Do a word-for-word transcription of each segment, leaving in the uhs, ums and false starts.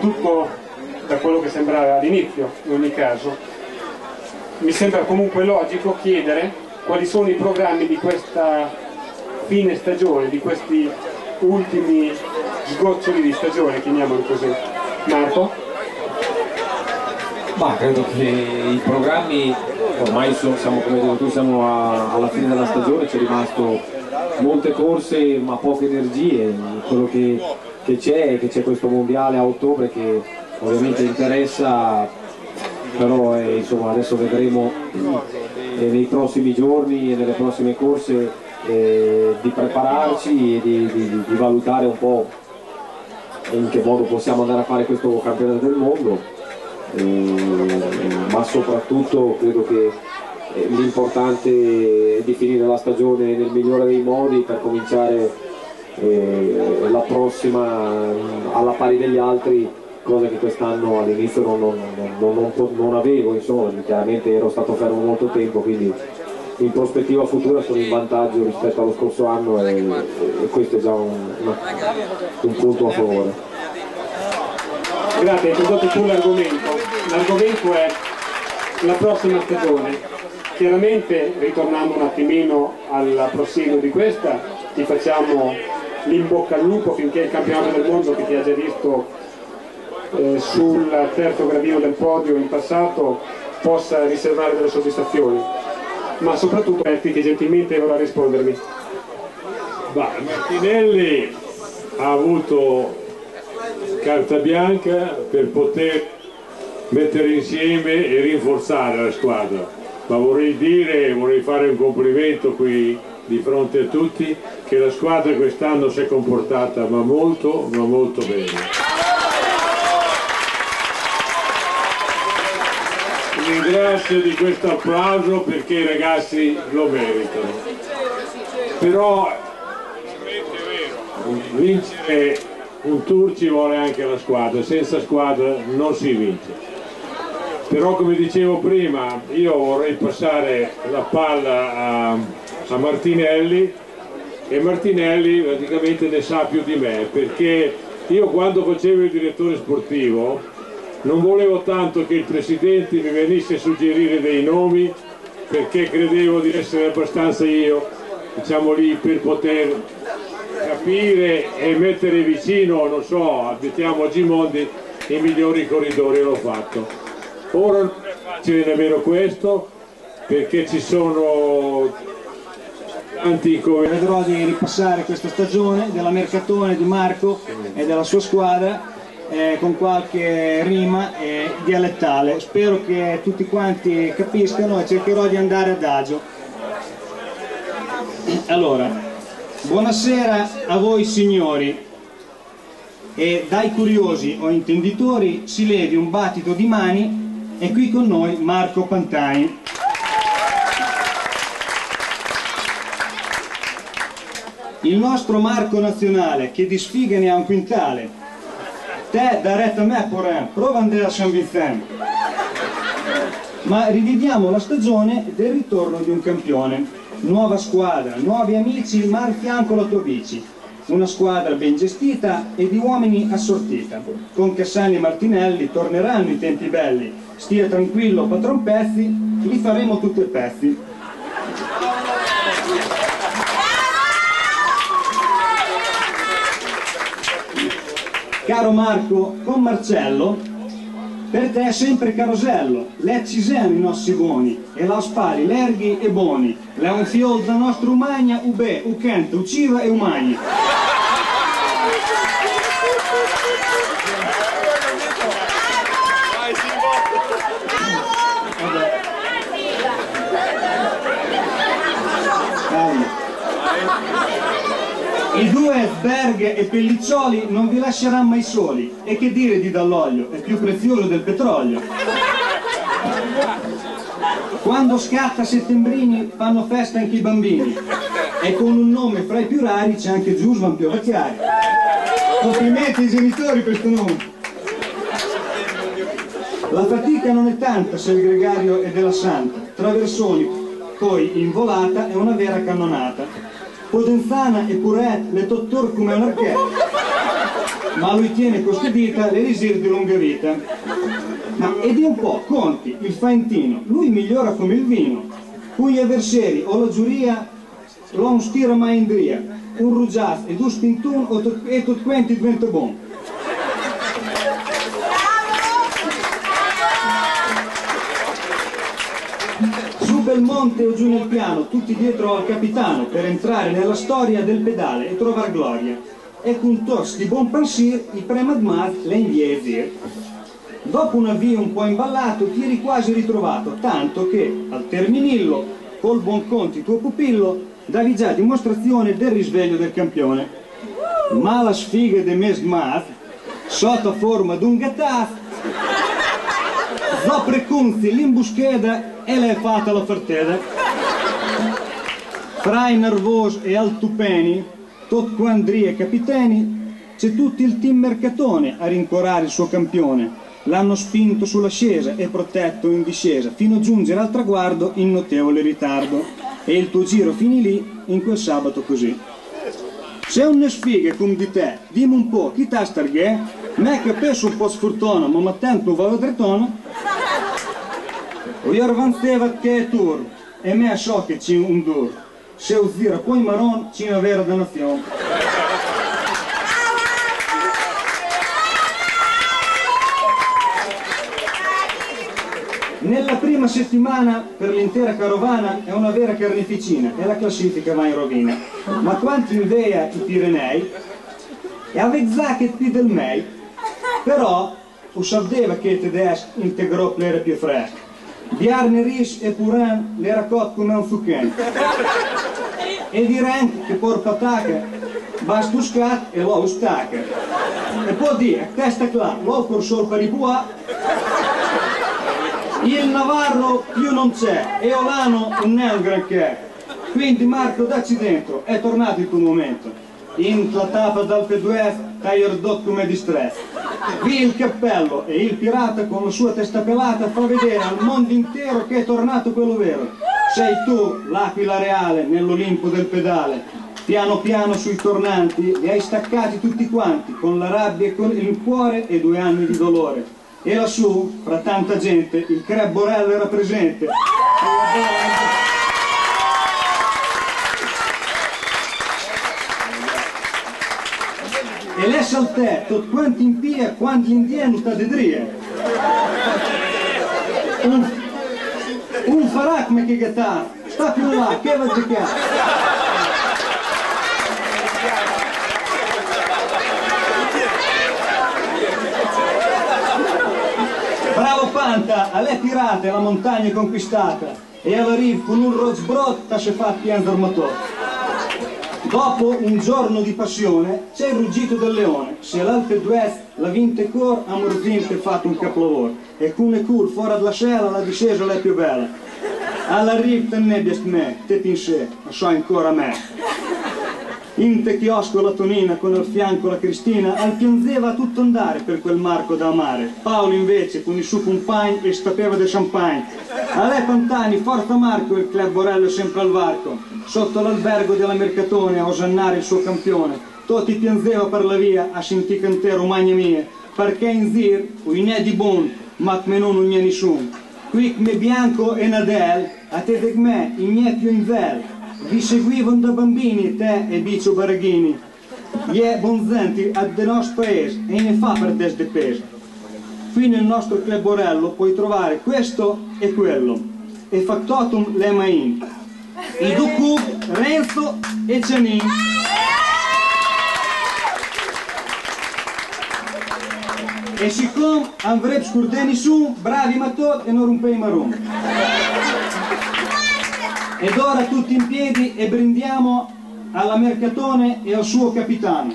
soprattutto da quello che sembrava all'inizio, in ogni caso. Mi sembra comunque logico chiedere quali sono i programmi di questa fine stagione, di questi ultimi sgoccioli di stagione, chiamiamoli così. Marco? Ma credo che i programmi ormai sono, siamo, come hai detto tu, siamo a, alla fine della stagione, c'è rimasto molte corse ma poche energie. Quello che che c'è che c'è questo mondiale a ottobre che ovviamente interessa, però eh, insomma adesso vedremo eh, nei prossimi giorni e nelle prossime corse eh, di prepararci e di, di, di valutare un po' in che modo possiamo andare a fare questo campionato del mondo, eh, ma soprattutto credo che eh, l'importante è di finire la stagione nel migliore dei modi per cominciare eh, la prossima alla pari degli altri, cosa che quest'anno all'inizio non, non, non, non, non avevo, insomma, chiaramente ero stato fermo molto tempo, quindi in prospettiva futura sono in vantaggio rispetto allo scorso anno e, e questo è già un, una, un punto a favore. Grazie, hai introdotto tu l'argomento. L'argomento è la prossima stagione. Chiaramente, ritornando un attimino al proseguo di questa, ti facciamo l'in bocca al lupo finché il campionato del mondo, che ti ha già visto eh, sul terzo gradino del podio in passato, possa riservare delle soddisfazioni. Ma soprattutto che gentilmente vorrà rispondermi. Bah, Martinelli ha avuto carta bianca per poter mettere insieme e rinforzare la squadra, ma vorrei dire, vorrei fare un complimento qui di fronte a tutti, che la squadra quest'anno si è comportata ma molto, ma molto bene. Ringrazio di questo applauso perché i ragazzi lo meritano. Però vincere un tour ci vuole anche la squadra, senza squadra non si vince. Però come dicevo prima, io vorrei passare la palla a, a Martinelli, e Martinelli praticamente ne sa più di me, perché io quando facevo il direttore sportivo non volevo tanto che il presidente mi venisse a suggerire dei nomi, perché credevo di essere abbastanza io, diciamo lì, per poter capire e mettere vicino, non so, mettiamo a Gimondi i migliori corridori, l'ho fatto. Ora non è facile nemmeno questo, perché ci sono tanti inconvenienti. Vedrò di ripassare questa stagione della Mercatone di Marco e della sua squadra eh, con qualche rima eh, dialettale. Spero che tutti quanti capiscano e cercherò di andare adagio. Allora, buonasera a voi signori, e dai curiosi o intenditori si levi un battito di mani. E qui con noi Marco Pantani. Il nostro Marco nazionale, che di sfighe ne ha un quintale. Te da retta a me, Porin, prova andare a San Vincent. Ma riviviamo la stagione del ritorno di un campione. Nuova squadra, nuovi amici, ma al fianco la tua bici. Una squadra ben gestita e di uomini assortita. Con Cassani e Martinelli torneranno i tempi belli. Stia tranquillo, patron Pezzi, li faremo tutti i pezzi. Caro Marco, con Marcello, per te è sempre carosello, le ci siamo i nostri buoni, e la spari, lerghi e boni, le un fiol da nostra umagna, ube, ukenta, uciva e umagni. I due Berg e Pelliccioli non vi lasceranno mai soli, e che dire di Dall'Olio, è più prezioso del petrolio. Quando scatta Settembrini fanno festa anche i bambini, e con un nome fra i più rari c'è anche Giusman Piovacchiari. Complimenti ai genitori per questo nome. La fatica non è tanta se il gregario è della Santa, traversoni, poi in volata è una vera cannonata. Podenzana e Puret, le tottor come un'archetta. ma lui tiene queste dita l'elisir di lunga vita. Ma ed è un po', conti, il faentino, lui migliora come il vino, cui avversari o la giuria lo non stira mai in dria, un rugiaz e due spintun e tutto quanti diventa buono. Su Belmonte o giù nel piano, tutti dietro al capitano per entrare nella storia del pedale e trovare gloria. E con tos di buon pensir, i premadmaz le inviesir. Dopo un avvio un po' imballato, ti eri quasi ritrovato, tanto che al terminillo, col buon conti tuo pupillo, davi già dimostrazione del risveglio del campione. Ma la sfiga de mesmaz, sotto forma d'un gataz, zo precunzi l'imbuscheda e l'è fatta la ferteda. Fra i nervosi e altupeni, tot quandri e capiteni, c'è tutto il team mercatone a rincorare il suo campione. L'hanno spinto sull'ascesa e protetto in discesa, fino a giungere al traguardo in notevole ritardo. E il tuo giro finì lì, in quel sabato così. Se un sfighe come di te, dimmi un po', chi t'ha starghè? Me che penso un po' sfortuna, ma attento non vado drittona. O io avanzava che è tur, e me so che c'è un dur. Se uzira poi maron, c'è una vera dannazione. Nella prima settimana per l'intera carovana è una vera carneficina e la classifica va in rovina. Ma quanti invea i Pirenei e aveva che più del mei, però o sapeva che i tedeschi integrò plere più fresche. Biarne ris e puran le raccotte come un zucchino. E diren che por pataca basta uscat e l'ho ustaca. E poi dire a testa là, l'ho corso per i buà. Il Navarro più non c'è e Olano non è un granché, quindi Marco dacci dentro, è tornato il tuo momento. In la tapa dal P due F t'hai ridotto come di stress. Qui il cappello e il pirata con la sua testa pelata fa vedere al mondo intero che è tornato quello vero. Sei tu l'aquila reale nell'Olimpo del pedale. Piano piano sui tornanti li hai staccati tutti quanti, con la rabbia e con il cuore e due anni di dolore. E lassù, fra tanta gente, il Creb Borello era presente. E le saltè, tot quanti in pia, quanti indieni t'adedrie. Un, un farà come che gattà, sta più là, che va a giocare. Bravo Panta, alle pirate la montagna conquistata e alla riva con un rozbrot t'ha fatto piangere motore. Dopo un giorno di passione c'è il ruggito del leone, se l'Alpe d'Huez la vinte cor a Morzin che ha fatto un capolavoro e con le cur fuori dalla scella la discesa è più bella. Alla riva te nebbia me, te in sé, ma so ancora me. In te chiosco la Tonina con al fianco la Cristina al piangeva a tutto andare per quel Marco da amare. Paolo invece con i suoi compagni e stapeva del champagne. A lei Pantani, forza Marco, il Club Borello sempre al varco, sotto l'albergo della Mercatone a osannare il suo campione. Tutti piangeva per la via a sentire cantare magna mia, perché in zir o in è di buon, ma come non non c'è nessuno. Qui come Bianco e Nadel, a te de me, in è più in vel. Vi seguivano da bambini te e Bicio Baraghini. Gli è bonzenti del nostro paese e ne fa per des de peso. Qui nel nostro Club Borello puoi trovare questo e quello. E factotum le main. I Ducu, Renzo e Cianin. E siccome avrei scurdeni su, bravi matot e non rompei marum. Ed ora tutti in piedi e brindiamo alla Mercatone e al suo capitano.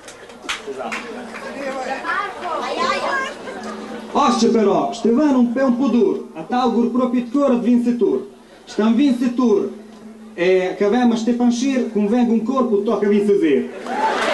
Osce però, Stefano un po' un po' dur, a taugur proprio il cuore ad vincetur. Stan vincetur e che avevamo Stepan Sir, convenga un corpo tocca vincetur.